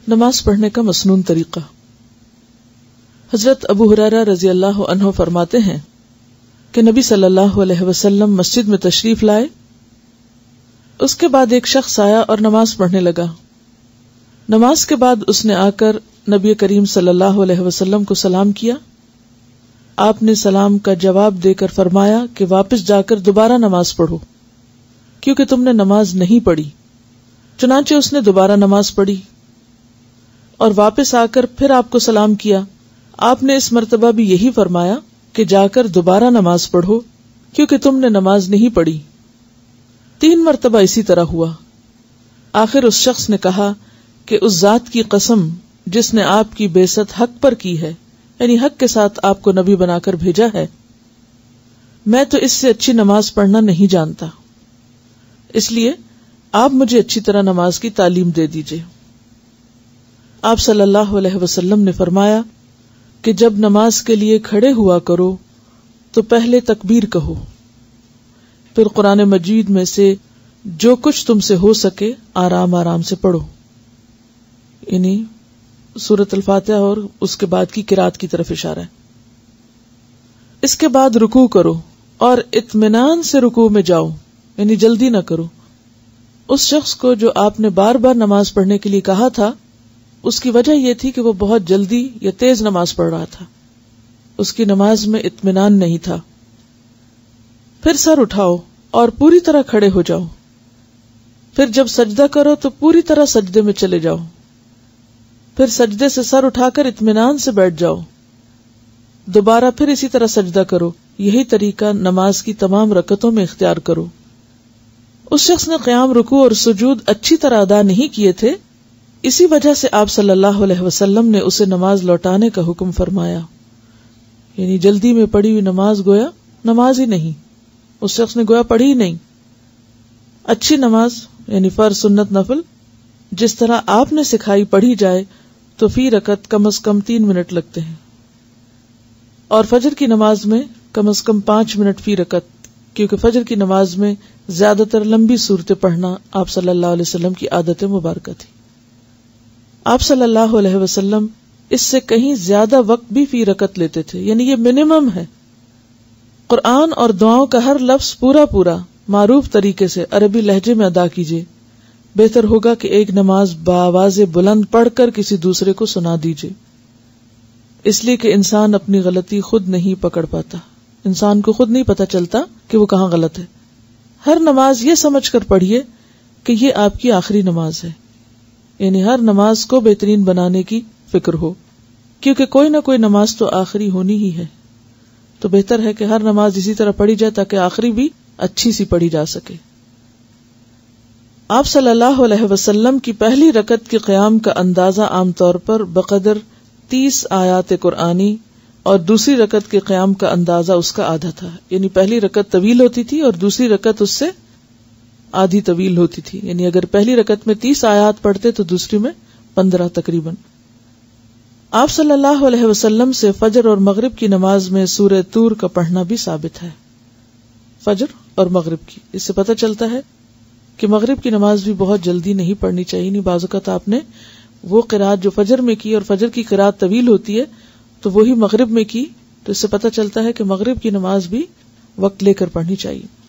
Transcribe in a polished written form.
نماز پڑھنے کا مسنون طریقہ۔ حضرت ابو ہریرہ رضی اللہ عنہ فرماتے ہیں کہ نبی صلی اللہ علیہ وسلم مسجد میں تشریف لائے، اس کے بعد ایک شخص آیا اور نماز پڑھنے لگا۔ نماز کے بعد اس نے آ کر نبی کریم صلی اللہ علیہ وسلم کو سلام کیا۔ آپ نے سلام کا جواب دے کر فرمایا کہ واپس جا کر دوبارہ نماز پڑھو، کیونکہ تم نے نماز نہیں پڑھی۔ چنانچہ اس نے دوبارہ نماز پڑھی اور واپس آ کر پھر آپ کو سلام کیا۔ آپ نے اس مرتبہ بھی یہی فرمایا کہ جا کر دوبارہ نماز پڑھو، کیونکہ تم نے نماز نہیں پڑھی۔ 3 مرتبہ اسی طرح ہوا۔ آخر اس شخص نے کہا کہ اس ذات کی قسم جس نے آپ کی بعثت حق پر کی ہے، یعنی حق کے ساتھ آپ کو نبی بنا کر بھیجا ہے، میں تو اس سے اچھی نماز پڑھنا نہیں جانتا، اس لیے آپ مجھے اچھی طرح نماز کی تعلیم دے دیجئے۔ آپ صلی اللہ علیہ وسلم نے فرمایا کہ جب نماز کے لیے کھڑے ہوا کرو تو پہلے تکبیر کہو، پھر قرآن مجید میں سے جو کچھ تم سے ہو سکے آرام آرام سے پڑھو، یعنی سورۃ الفاتحہ اور اس کے بعد کی قرات کی طرف اشارہ ہے۔ اس کے بعد رکوع کرو اور اطمینان سے رکوع میں جاؤ، یعنی جلدی نہ کرو۔ اس شخص کو جو آپ نے بار بار نماز پڑھنے کے لیے کہا تھا، اس کی وجہ یہ تھی کہ وہ بہت جلدی یا تیز نماز پڑھ رہا تھا، اس کی نماز میں اطمینان نہیں تھا۔ پھر سر اٹھاؤ اور پوری طرح کھڑے ہو جاؤ، پھر جب سجدہ کرو تو پوری طرح سجدے میں چلے جاؤ، پھر سجدے سے سر اٹھا کر اطمینان سے بیٹھ جاؤ، دوبارہ پھر اسی طرح سجدہ کرو۔ یہی طریقہ نماز کی تمام رکعتوں میں اختیار کرو۔ اس شخص نے قیام، رکوع اور سجود اچھی طرح ادا نہیں کیے تھے، اسی وجہ سے آپ صلی اللہ علیہ وسلم نے اسے نماز لوٹانے کا حکم فرمایا، یعنی جلدی میں پڑھی ہوئی نماز گویا نماز ہی نہیں، اس شخص نے گویا پڑھی ہی نہیں۔ اچھی نماز یعنی فرض، سنت، نفل جس طرح آپ نے سکھائی پڑھی جائے تو فی رکعت کم از کم 3 منٹ لگتے ہیں، اور فجر کی نماز میں کم از کم 5 منٹ فی رکعت، کیونکہ فجر کی نماز میں زیادہ تر لمبی صورتیں پڑھنا آپ صلی اللہ علیہ وسلم کی عادت مبارکہ تھی۔ آپ صلی اللہ علیہ وسلم اس سے کہیں زیادہ وقت بھی فی رکعت لیتے تھے، یعنی یہ منیمم ہے۔ قرآن اور دعاؤں کا ہر لفظ پورا پورا معروف طریقے سے عربی لہجے میں ادا کیجیے۔ بہتر ہوگا کہ ایک نماز بآواز بلند پڑھ کر کسی دوسرے کو سنا دیجیے، اس لیے کہ انسان اپنی غلطی خود نہیں پکڑ پاتا، انسان کو خود نہیں پتا چلتا کہ وہ کہاں غلط ہے۔ ہر نماز یہ سمجھ کر پڑھیے کہ یہ آپ کی آخری نماز ہے، یعنی ہر نماز کو بہترین بنانے کی فکر ہو، کیونکہ کوئی نہ کوئی نماز تو آخری ہونی ہی ہے، تو بہتر ہے کہ ہر نماز اسی طرح پڑھی جائے تاکہ آخری بھی اچھی سی پڑھی جا سکے۔ آپ صلی اللہ علیہ وسلم کی پہلی رکعت کے قیام کا اندازہ عام طور پر بقدر 30 آیات قرآنی اور دوسری رکعت کے قیام کا اندازہ اس کا آدھا تھا، یعنی پہلی رکعت طویل ہوتی تھی اور دوسری رکعت اس سے آدھی طویل ہوتی تھی، یعنی اگر پہلی رکعت میں 30 آیات پڑھتے تو دوسری میں 15 تقریباً۔ آپ صلی اللہ علیہ وسلم سے فجر اور مغرب کی نماز میں سورہ طور کا پڑھنا بھی ثابت ہے، فجر اور مغرب کی۔ اس سے پتہ چلتا ہے کہ مغرب کی نماز بھی بہت جلدی نہیں پڑھنی چاہیے، نہیں بعض اوقات آپ نے وہ قرات جو فجر میں کی اور فجر کی قرات طویل ہوتی ہے تو وہی مغرب میں کی، تو اس سے پتہ چلتا ہے کہ مغرب کی نماز بھی وقت لے کر پڑھنی چاہیے۔